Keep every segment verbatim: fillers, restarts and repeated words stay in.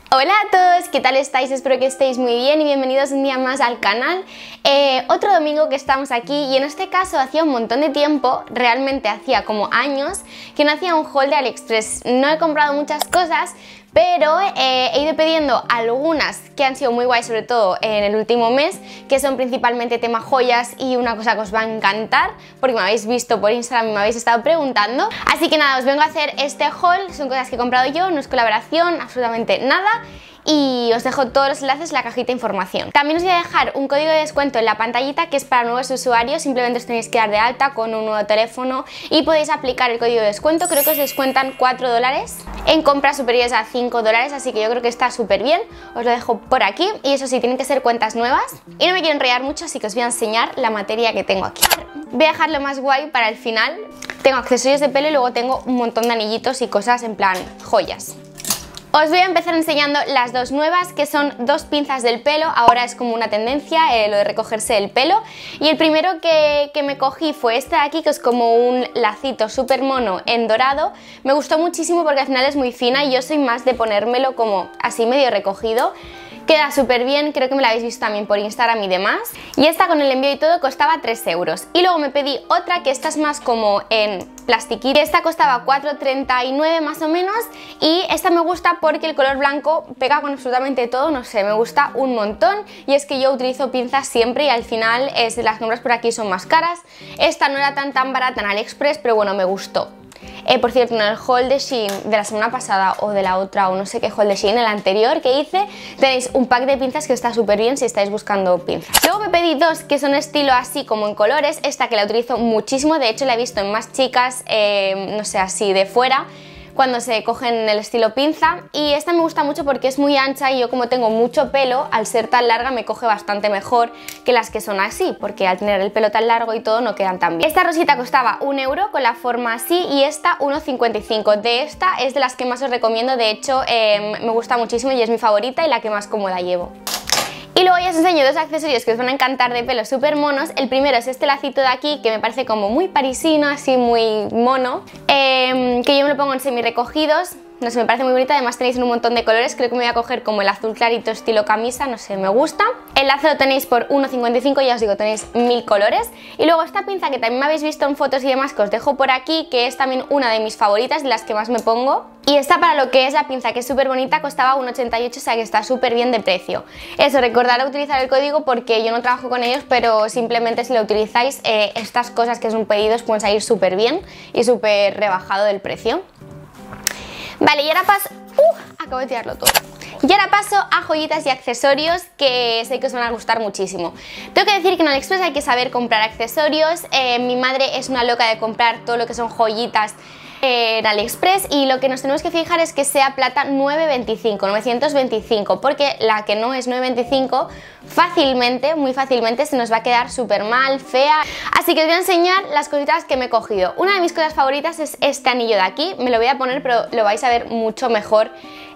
Hola a todos, ¿qué tal estáis? Espero que estéis muy bien y bienvenidos un día más al canal. Eh, otro domingo que estamos aquí y en este caso hacía un montón de tiempo, realmente hacía como años, que no hacía un haul de AliExpress. No he comprado muchas cosas, pero eh, he ido pidiendo algunas que han sido muy guays, sobre todo en el último mes, que son principalmente tema joyas y una cosa que os va a encantar, porque me habéis visto por Instagram y me habéis estado preguntando. Así que nada, os vengo a hacer este haul, son cosas que he comprado yo, no es colaboración, absolutamente nada. Y os dejo todos los enlaces en la cajita de información. También os voy a dejar un código de descuento en la pantallita que es para nuevos usuarios. Simplemente os tenéis que dar de alta con un nuevo teléfono y podéis aplicar el código de descuento. Creo que os descuentan cuatro dólares en compras superiores a cinco dólares, así que yo creo que está súper bien. Os lo dejo por aquí y eso sí, tienen que ser cuentas nuevas. Y no me quiero enrollar mucho, así que os voy a enseñar la materia que tengo aquí. Voy a dejar lo más guay para el final. Tengo accesorios de pelo y luego tengo un montón de anillitos y cosas en plan joyas. Os voy a empezar enseñando las dos nuevas, que son dos pinzas del pelo. Ahora es como una tendencia, eh, lo de recogerse el pelo. Y el primero que, que me cogí fue este de aquí, que es como un lacito súper mono en dorado. Me gustó muchísimo porque al final es muy fina y yo soy más de ponérmelo como así medio recogido. Queda súper bien, creo que me la habéis visto también por Instagram y demás. Y esta con el envío y todo costaba tres euros. Y luego me pedí otra que esta es más como en plastiquito. Esta costaba cuatro treinta y nueve más o menos. Y esta me gusta porque el color blanco pega con absolutamente todo, no sé, me gusta un montón. Y es que yo utilizo pinzas siempre y al final es, las compras por aquí son más caras. Esta no era tan tan barata en AliExpress, pero bueno, me gustó. Eh, por cierto, en el haul de Shein de la semana pasada o de la otra o no sé qué haul de Shein, el anterior que hice, tenéis un pack de pinzas que está súper bien si estáis buscando pinzas. Luego me pedí dos que son estilo así como en colores, esta que la utilizo muchísimo, de hecho la he visto en más chicas, eh, no sé, así de fuera, cuando se cogen el estilo pinza, y esta me gusta mucho porque es muy ancha y yo como tengo mucho pelo, al ser tan larga me coge bastante mejor que las que son así, porque al tener el pelo tan largo y todo no quedan tan bien. Esta rosita costaba un euro con la forma así y esta uno cincuenta y cinco. De esta es de las que más os recomiendo, de hecho eh, me gusta muchísimo y es mi favorita y la que más cómoda llevo. Y luego ya os enseño dos accesorios que os van a encantar de pelo súper monos. El primero es este lacito de aquí que me parece como muy parisino, así muy mono, eh, que yo me lo pongo en semi recogidos. No sé, me parece muy bonita, además tenéis en un montón de colores, creo que me voy a coger como el azul clarito estilo camisa, no sé, me gusta. El lazo lo tenéis por uno cincuenta y cinco, ya os digo, tenéis mil colores. Y luego esta pinza que también me habéis visto en fotos y demás, que os dejo por aquí, que es también una de mis favoritas, de las que más me pongo. Y esta para lo que es la pinza, que es súper bonita, costaba uno ochenta y ocho, o sea que está súper bien de precio. Eso, recordad utilizar el código porque yo no trabajo con ellos, pero simplemente si lo utilizáis, eh, estas cosas que son pedidos pueden salir súper bien y súper rebajado del precio. Vale, y ahora paso... ¡Uh! Acabo de tirarlo todo. Y ahora paso a joyitas y accesorios que sé que os van a gustar muchísimo. Tengo que decir que en AliExpress hay que saber comprar accesorios. Eh, mi madre es una loca de comprar todo lo que son joyitas en AliExpress y lo que nos tenemos que fijar es que sea plata nueve veinticinco, novecientos veinticinco, porque la que no es nueve veinticinco fácilmente, muy fácilmente se nos va a quedar súper mal, fea. Así que os voy a enseñar las cositas que me he cogido. Una de mis cosas favoritas es este anillo de aquí, me lo voy a poner pero lo vais a ver mucho mejor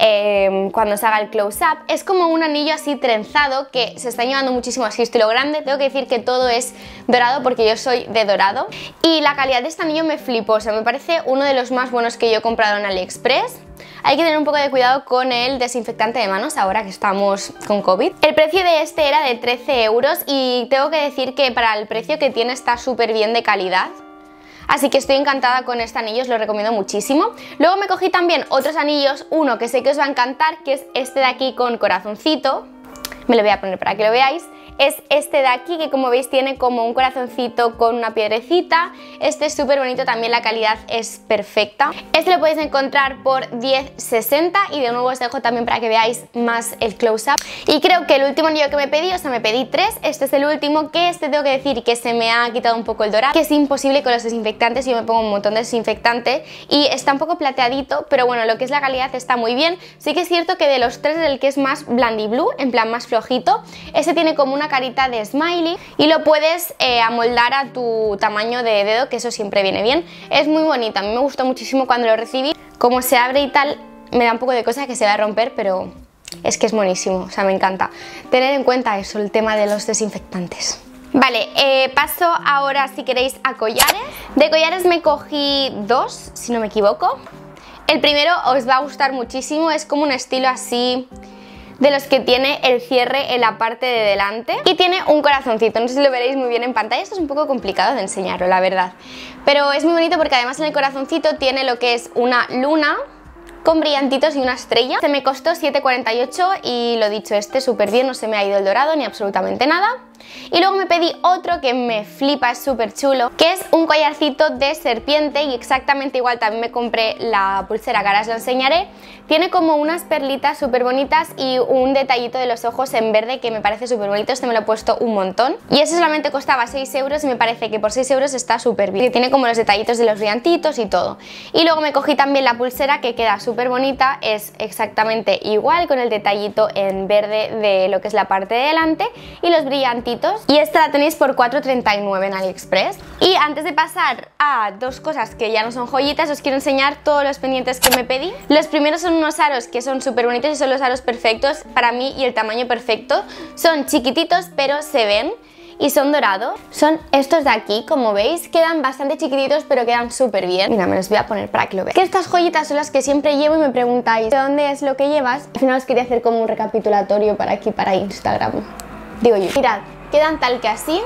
Eh, cuando se haga el close-up. Es como un anillo así trenzado que se está llevando muchísimo así estilo grande. Tengo que decir que todo es dorado porque yo soy de dorado y la calidad de este anillo me flipó, o sea, me parece uno de los más buenos que yo he comprado en AliExpress. Hay que tener un poco de cuidado con el desinfectante de manos ahora que estamos con COVID. El precio de este era de trece euros y tengo que decir que para el precio que tiene está súper bien de calidad. Así que estoy encantada con este anillo, os lo recomiendo muchísimo. Luego me cogí también otros anillos, uno que sé que os va a encantar, que es este de aquí con corazoncito. Me lo voy a poner para que lo veáis. Es este de aquí que como veis tiene como un corazoncito con una piedrecita. Este es súper bonito, también la calidad es perfecta. Este lo podéis encontrar por diez sesenta y de nuevo os dejo también para que veáis más el close-up. Y creo que el último anillo que me pedí, o sea me pedí tres, este es el último, que este tengo que decir que se me ha quitado un poco el dorado, que es imposible con los desinfectantes, yo me pongo un montón de desinfectante y está un poco plateadito, pero bueno, lo que es la calidad está muy bien. Sí que es cierto que de los tres es el que es más blandy blue, en plan más flojito. Este tiene como una carita de smiley y lo puedes eh, amoldar a tu tamaño de dedo, que eso siempre viene bien. Es muy bonito, a mí me gustó muchísimo cuando lo recibí. Como se abre y tal, me da un poco de cosa que se va a romper, pero es que es buenísimo, o sea, me encanta. Tener en cuenta eso, el tema de los desinfectantes. Vale, eh, paso ahora si queréis a collares. De collares me cogí dos, si no me equivoco. El primero os va a gustar muchísimo, es como un estilo así de los que tiene el cierre en la parte de delante y tiene un corazoncito, no sé si lo veréis muy bien en pantalla, esto es un poco complicado de enseñarlo la verdad, pero es muy bonito porque además en el corazoncito tiene lo que es una luna con brillantitos y una estrella. Se me costó siete cuarenta y ocho y lo dicho, este súper bien, no se me ha ido el dorado ni absolutamente nada. Y luego me pedí otro que me flipa, es súper chulo, que es un collarcito de serpiente y exactamente igual también me compré la pulsera que ahora os la enseñaré. Tiene como unas perlitas súper bonitas y un detallito de los ojos en verde que me parece súper bonito, este me lo he puesto un montón. Y ese solamente costaba seis euros y me parece que por seis euros está súper bien. Tiene como los detallitos de los brillantitos y todo. Y luego me cogí también la pulsera que queda súper bonita, es exactamente igual con el detallito en verde de lo que es la parte de delante y los brillantitos. Y esta la tenéis por cuatro treinta y nueve en AliExpress. Y antes de pasar a dos cosas que ya no son joyitas, os quiero enseñar todos los pendientes que me pedí. Los primeros son unos aros que son súper bonitos y son los aros perfectos para mí y el tamaño perfecto. Son chiquititos pero se ven y son dorados. Son estos de aquí, como veis, quedan bastante chiquititos pero quedan súper bien. Mira, me los voy a poner para que lo veáis. Que estas joyitas son las que siempre llevo y me preguntáis ¿de dónde es lo que llevas? Al final os quería hacer como un recapitulatorio para aquí, para Instagram. Digo yo, mirad, quedan tal que así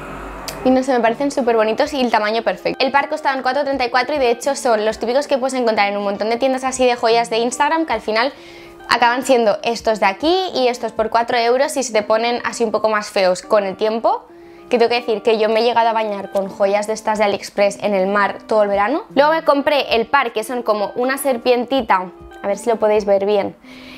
y no sé, me parecen súper bonitos y el tamaño perfecto. El par costaba en cuatro treinta y cuatro y de hecho son los típicos que puedes encontrar en un montón de tiendas así de joyas de Instagram que al final acaban siendo estos de aquí y estos por cuatro euros y se te ponen así un poco más feos con el tiempo. Que tengo que decir que yo me he llegado a bañar con joyas de estas de AliExpress en el mar todo el verano. Luego me compré el par que son como una serpientita, a ver si lo podéis ver bien,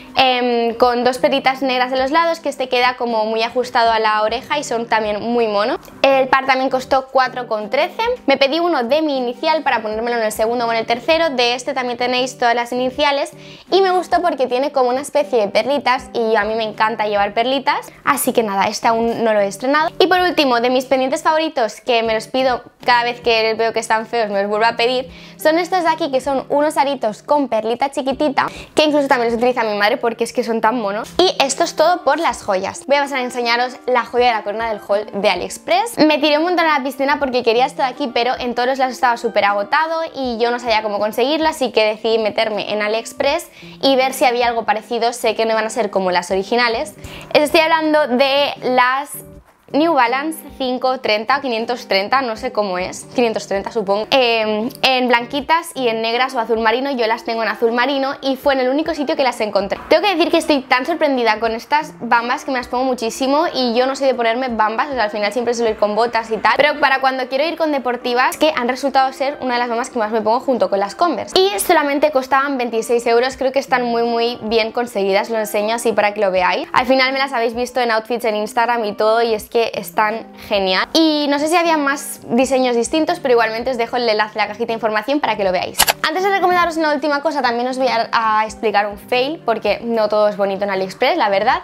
Eh, con dos peritas negras de los lados, que este queda como muy ajustado a la oreja y son también muy monos. El par también costó cuatro con trece. Me pedí uno de mi inicial para ponérmelo en el segundo o en el tercero. De este también tenéis todas las iniciales y me gustó porque tiene como una especie de perlitas y a mí me encanta llevar perlitas, así que nada, este aún no lo he estrenado. Y por último, de mis pendientes favoritos, que me los pido cada vez que veo que están feos, me los vuelvo a pedir, son estos de aquí, que son unos aritos con perlita chiquitita, que incluso también los utiliza mi madre porque es que son tan monos. Y esto es todo por las joyas. Voy a pasar a enseñaros la joya de la corona del haul de AliExpress. Me tiré un montón a la piscina porque quería esto de aquí, pero en todos los lados estaba súper agotado y yo no sabía cómo conseguirlo, así que decidí meterme en AliExpress y ver si había algo parecido. Sé que no iban a ser como las originales. Estoy hablando de las New Balance quinientos treinta o quinientos treinta, no sé cómo es, quinientos treinta supongo, eh, en blanquitas y en negras o azul marino. Yo las tengo en azul marino y fue en el único sitio que las encontré. Tengo que decir que estoy tan sorprendida con estas bambas que me las pongo muchísimo y yo no soy de ponerme bambas, o sea, al final siempre suelo ir con botas y tal, pero para cuando quiero ir con deportivas, que han resultado ser una de las bambas que más me pongo junto con las Converse. Y solamente costaban veintiséis euros, creo que están muy muy bien conseguidas, lo enseño así para que lo veáis. Al final me las habéis visto en outfits en Instagram y todo y es que están genial. Y no sé si había más diseños distintos, pero igualmente os dejo el enlace en la cajita de información para que lo veáis. Antes de recomendaros una última cosa, también os voy a, a explicar un fail, porque no todo es bonito en AliExpress, la verdad.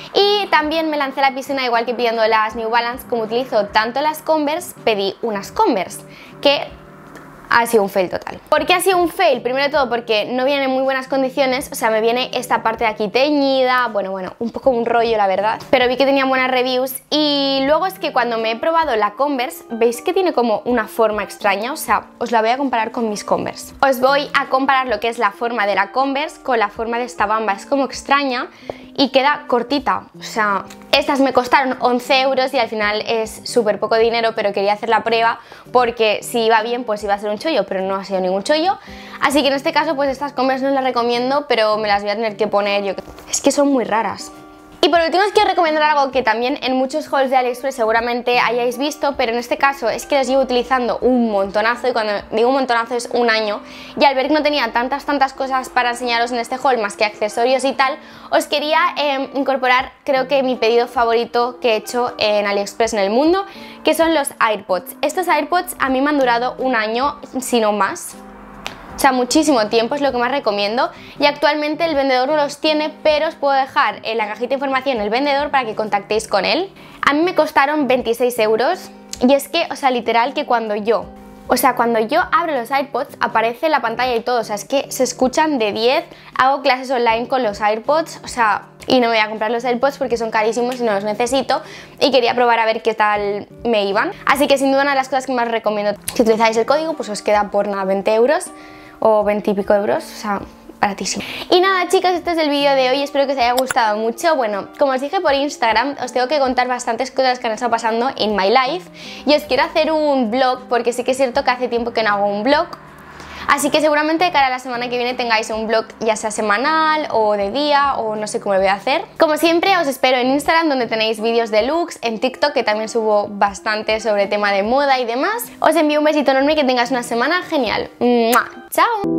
Y también me lancé a la piscina, igual que pidiendo las New Balance. Como utilizo tanto las Converse, pedí unas Converse, que ha sido un fail total. ¿Por qué ha sido un fail? Primero de todo porque no viene en muy buenas condiciones, o sea, me viene esta parte de aquí teñida, bueno, bueno, un poco un rollo la verdad, pero vi que tenían buenas reviews. Y luego es que cuando me he probado la Converse, veis que tiene como una forma extraña, o sea, os la voy a comparar con mis Converse. Os voy a comparar lo que es la forma de la Converse con la forma de esta bamba, es como extraña y queda cortita, o sea, estas me costaron once euros y al final es súper poco dinero, pero quería hacer la prueba porque si iba bien pues iba a ser un chollo, pero no ha sido ningún chollo. Así que en este caso pues estas Converse no las recomiendo, pero me las voy a tener que poner yo. Es que son muy raras. Y por último os quiero recomendar algo que también en muchos hauls de AliExpress seguramente hayáis visto, pero en este caso es que los llevo utilizando un montonazo, y cuando digo un montonazo es un año, y al ver que no tenía tantas tantas cosas para enseñaros en este haul más que accesorios y tal, os quería eh, incorporar creo que mi pedido favorito que he hecho en AliExpress en el mundo, que son los AirPods. Estos AirPods a mí me han durado un año, si no más. O sea, muchísimo tiempo, es lo que más recomiendo, y actualmente el vendedor no los tiene, pero os puedo dejar en la cajita de información el vendedor para que contactéis con él. A mí me costaron veintiséis euros y es que, o sea, literal que cuando yo, o sea, cuando yo abro los AirPods aparece la pantalla y todo, o sea, es que se escuchan de diez, hago clases online con los AirPods, o sea, y no me voy a comprar los AirPods porque son carísimos y no los necesito y quería probar a ver qué tal me iban. Así que sin duda una de las cosas que más recomiendo, si utilizáis el código, pues os queda por nada veinte euros. o veinte y pico euros, o sea, baratísimo. Y nada chicos, este es el vídeo de hoy, espero que os haya gustado mucho. Bueno, como os dije por Instagram, os tengo que contar bastantes cosas que han estado pasando en my life y os quiero hacer un vlog porque sí que es cierto que hace tiempo que no hago un vlog. Así que seguramente de cara a la semana que viene tengáis un vlog ya sea semanal o de día o no sé cómo lo voy a hacer. Como siempre os espero en Instagram donde tenéis vídeos de looks, en TikTok que también subo bastante sobre tema de moda y demás. Os envío un besito enorme y que tengas una semana genial. ¡Mua! ¡Chao!